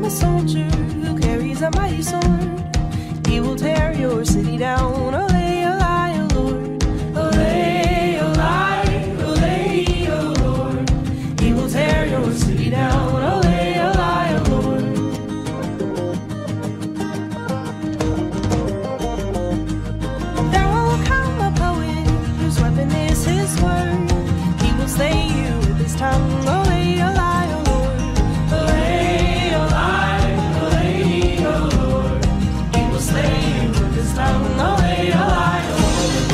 a soldier who carries a mighty sword. He will tear your city down. Olay, olay, O Lord. Olay, olay, olay, O Lord. He will tear your city down. Olay, olay, O Lord. There will come a poet whose weapon is his word. He will slay you with his tongue. Olay, olay, O Lord. Olay, olay, olay, O Lord. He will slay you with his tongue. Olay, olay, O Lord.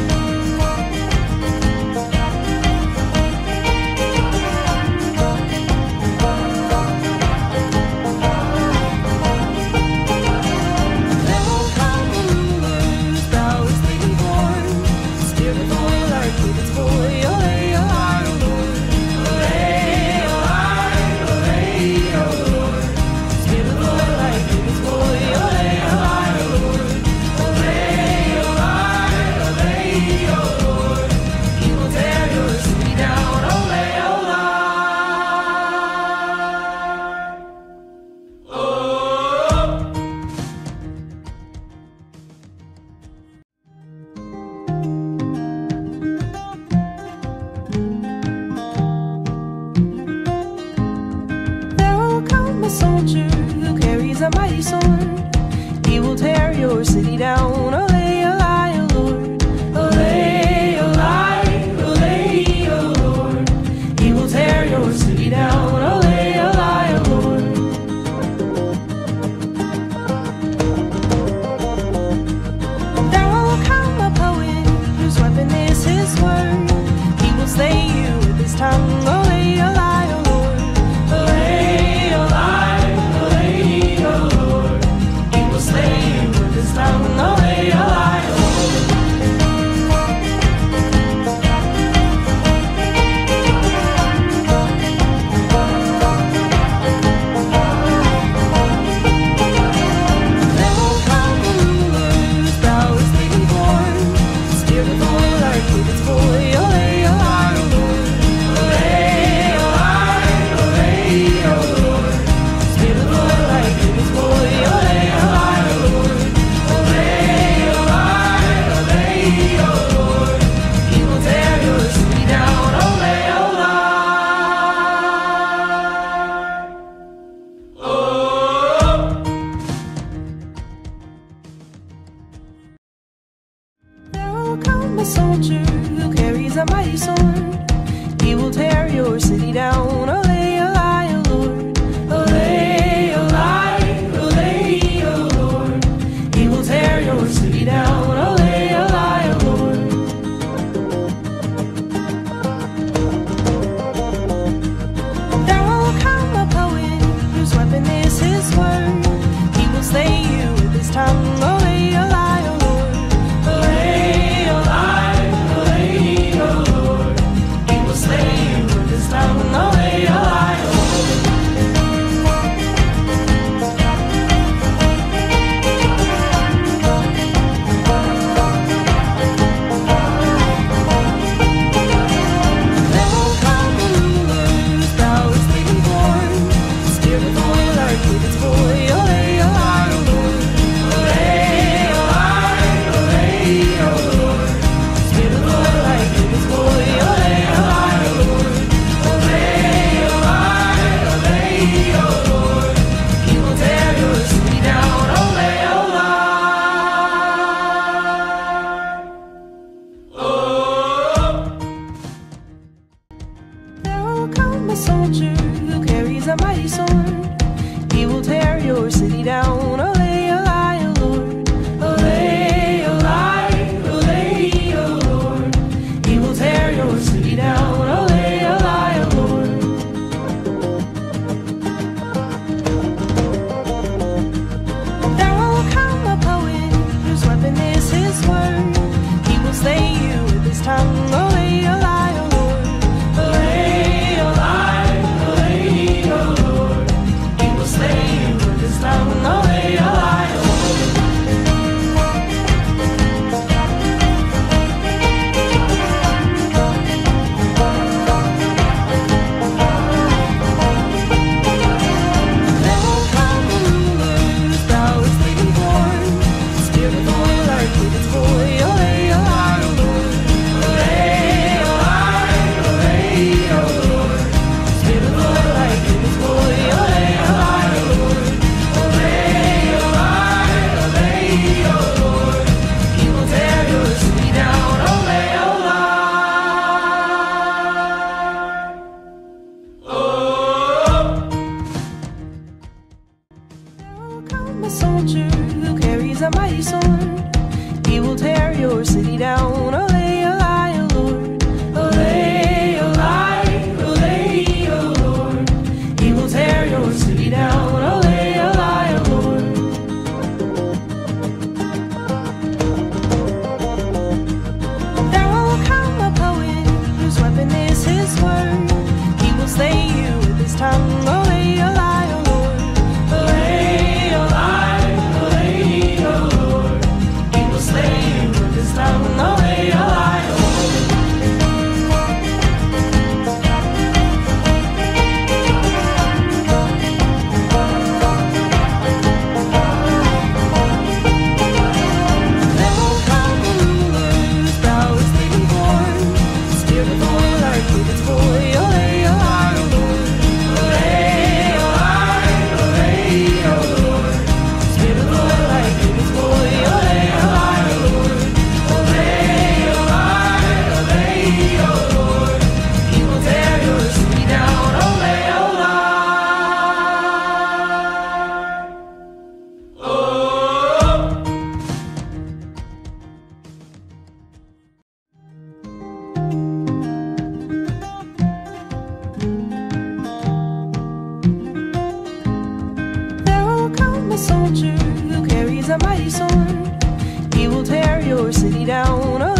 There will come a ruler whose brow is leading born. Spirit of oil like with its boy. Olay, olay, O Lord. Olay, olay, olay, O Lord. Spirit of oil like with its boy. Olay, olay, O Lord. Olay, olay, olay, O Lord. He will tear your city down. Olay, olay. There will come a soldier who carries a mighty sword. He will tear your city down. Olay, olay, O Lord. Olay, olay, olay, O Lord. He will tear your city down. Olay, olay, O Lord. There will come a poet whose weapon is his word. He will slay you with his tongue. Olay, olay, O Lord. Olay, olay, olay, O Lord. He will slay you with his tongue. Olay, olay, O Lord. There will come a ruler whose brow is leading born. Spirit of oil like with its boy. Olay, olay, O Lord. Olay, olay, olay, O Lord. Spirit of oil like with its boy. Olay, olay, O Lord. Olay, olay, olay, O Lord. He will tear your city down. Olay, olay. There will come a soldier who carries a mighty sword. He will tear your city down. Olay, olay, O Lord. Olay, olay, olay, O Lord. He will tear your city down. Olay, olay, O Lord. There will come a poet whose weapon is his word. He will slay you with his tongue. Olay, olay, O Lord. Olay, olay, olay, O Lord. He will slay you with his tongue. Olay, olay, O Lord. There will come a ruler whose brow is leading born. Spirit of oil like with its boy. Olay, olay, O Lord. Olay, olay, olay, O Lord. Spirit of oil like with its boy. Olay, olay, O Lord. Olay, olay, olay, O Lord. He will tear your city down. Olay, olay. There will come a soldier who carries a mighty sword. He will tear your city down. Olay, olay, O Lord. Olay, olay, olay, O Lord. He will tear your city down. Olay, olay, O Lord. There will come a poet whose weapon is his word. He will slay you with his tongue. Olay, olay, O Lord. Olay, olay, olay, O Lord. He will slay you with his tongue. Olay, olay. a mighty sword. He will tear your city down.